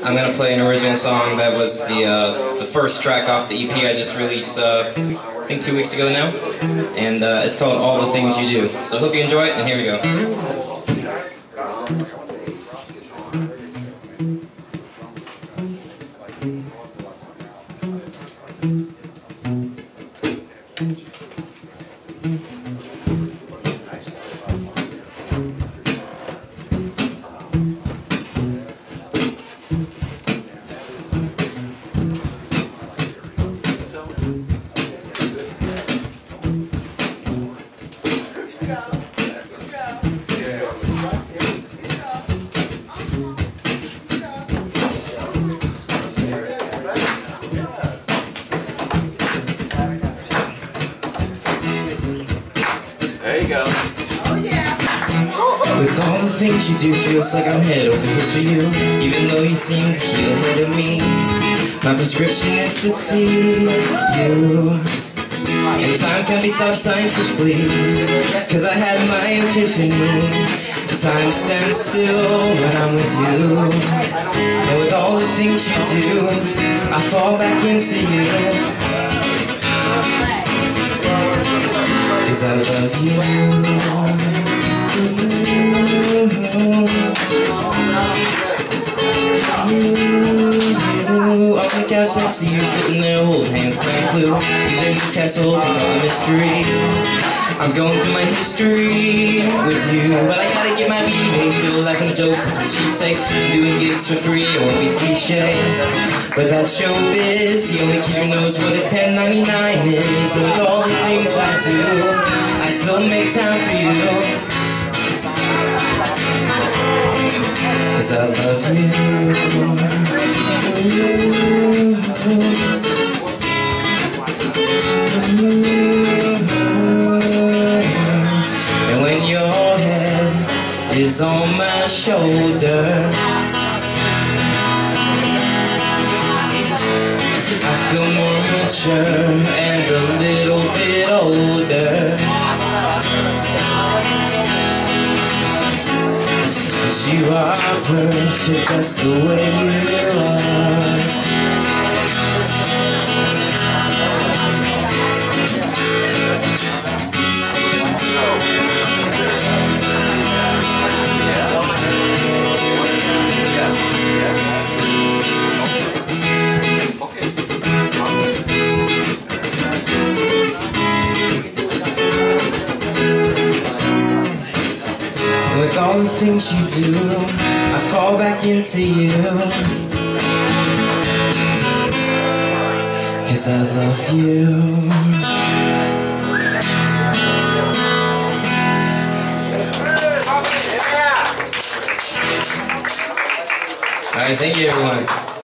I'm gonna play an original song that was the first track off the EP I just released, I think 2 weeks ago now, and it's called All the Things You Do. So I hope you enjoy it, and here we go. There you go. Oh yeah. With all the things you do, feels like I'm head over heels for you. Even though you seem to feel ahead of me, my prescription is to see you. And time can be soft science which bleed, cause I had my epiphany. Time stands still when I'm with you. And with all the things you do, I fall back into you. Cause I love you. On the couch next to you, sitting there, hold hands, playing Clue. You think the castle opens all the mystery. I'm going through my history with you, but I gotta get my BB. Still laughing at jokes, that's what she say. Doing gigs for free, it won't be cliche. But that's showbiz, the only kid who knows what a 1099 is. And with all the things I do, I still make time for you. Cause I love you. And when your head is on my shoulder, I feel more mature and a little bit older. 'Cause you are perfect just the way you are. With all the things you do, I fall back into you. Cause I love you. Alright, thank you everyone.